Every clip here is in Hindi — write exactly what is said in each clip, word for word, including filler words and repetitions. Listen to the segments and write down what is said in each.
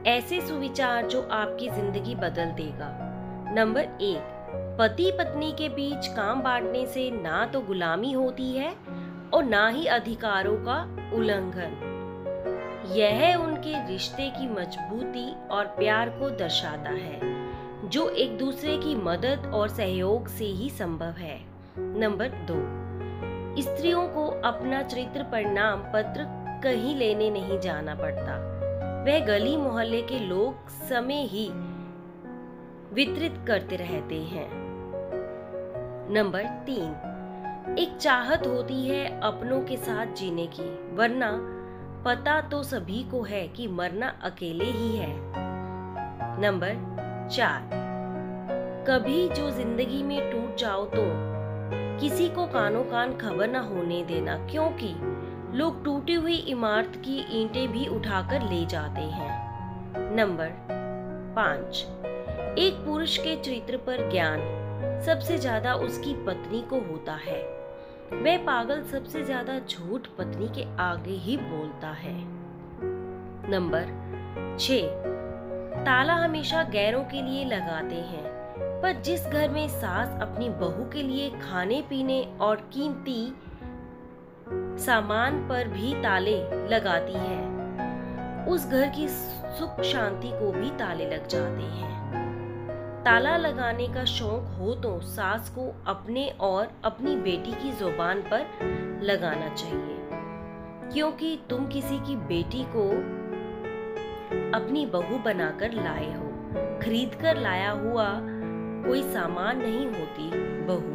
ऐसे सुविचार जो आपकी जिंदगी बदल देगा। नंबर एक, पति पत्नी के बीच काम बांटने से ना तो गुलामी होती है और ना ही अधिकारों का उल्लंघन। यह उनके रिश्ते की मजबूती और प्यार को दर्शाता है, जो एक दूसरे की मदद और सहयोग से ही संभव है। नंबर दो, स्त्रियों को अपना चरित्र प्रमाण पत्र कहीं लेने नहीं जाना पड़ता। वह गली मोहल्ले के लोग समय ही वितरित करते रहते हैं। नंबर तीन, एक चाहत होती है अपनों के साथ जीने की, वरना पता तो सभी को है कि मरना अकेले ही है। नंबर चार, कभी जो जिंदगी में टूट जाओ तो किसी को कानो कान खबर न होने देना, क्योंकि लोग टूटी हुई इमारत की ईंटें भी उठाकर ले जाते हैं। नंबर पाँच, एक पुरुष के चरित्र पर ज्ञान सबसे ज्यादा उसकी पत्नी को होता है। वह पागल सबसे ज्यादा झूठ पत्नी के आगे ही बोलता है। नंबर छह, ताला हमेशा गैरों के लिए लगाते हैं, पर जिस घर में सास अपनी बहू के लिए खाने पीने और कीमती सामान पर भी ताले लगाती है, उस घर की सुख शांति को भी ताले लग जाते हैं। ताला लगाने का शौक हो तो सास को अपने और अपनी बेटी की जुबान पर लगाना चाहिए, क्योंकि तुम किसी की बेटी को अपनी बहू बनाकर लाए हो। खरीद कर लाया हुआ कोई सामान नहीं होती बहू।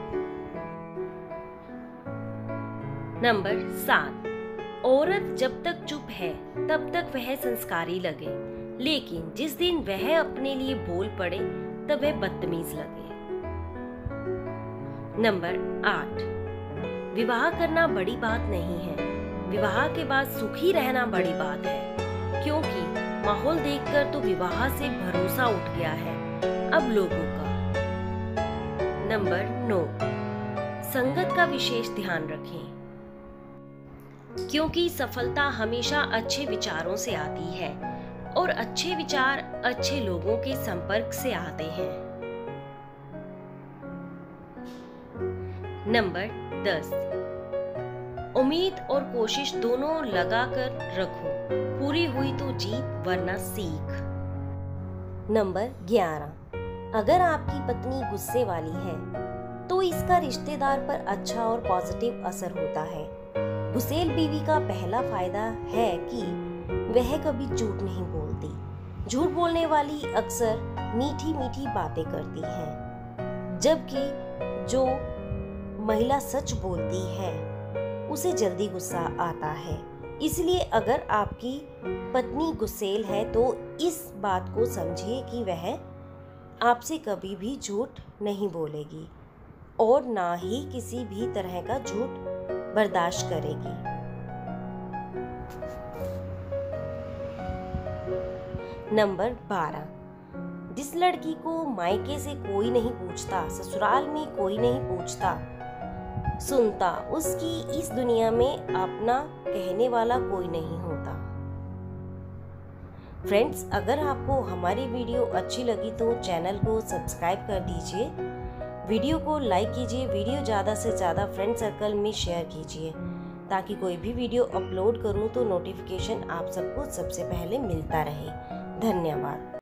नंबर सात, औरत जब तक चुप है तब तक वह संस्कारी लगे, लेकिन जिस दिन वह अपने लिए बोल पड़े तब वह बदतमीज लगे। नंबर आठ, विवाह करना बड़ी बात नहीं है, विवाह के बाद सुखी रहना बड़ी बात है, क्योंकि माहौल देखकर तो विवाह से भरोसा उठ गया है अब लोगों का। नंबर नौ, संगत का विशेष ध्यान रखें, क्योंकि सफलता हमेशा अच्छे विचारों से आती है और अच्छे विचार अच्छे लोगों के संपर्क से आते हैं। नंबर दस, उम्मीद और कोशिश दोनों लगाकर रखो, पूरी हुई तो जीत वरना सीख। नंबर ग्यारह, अगर आपकी पत्नी गुस्से वाली है तो इसका रिश्तेदार पर अच्छा और पॉजिटिव असर होता है। गुस्सेल बीवी का पहला फायदा है कि वह कभी झूठ नहीं बोलती। झूठ बोलने वाली अक्सर मीठी मीठी बातें करती है, जबकि जो महिला सच बोलती है उसे जल्दी गुस्सा आता है। इसलिए अगर आपकी पत्नी गुस्सेल है तो इस बात को समझिए कि वह आपसे कभी भी झूठ नहीं बोलेगी और ना ही किसी भी तरह का झूठ बर्दाश्त करेगी। नंबर बारह, जिस लड़की को मायके से कोई नहीं पूछता, ससुराल में कोई नहीं पूछता सुनता, उसकी इस दुनिया में अपना कहने वाला कोई नहीं होता। फ्रेंड्स, अगर आपको हमारी वीडियो अच्छी लगी तो चैनल को सब्सक्राइब कर दीजिए, वीडियो को लाइक कीजिए, वीडियो ज़्यादा से ज़्यादा फ्रेंड सर्कल में शेयर कीजिए, ताकि कोई भी वीडियो अपलोड करूं तो नोटिफिकेशन आप सबको सबसे पहले मिलता रहे। धन्यवाद।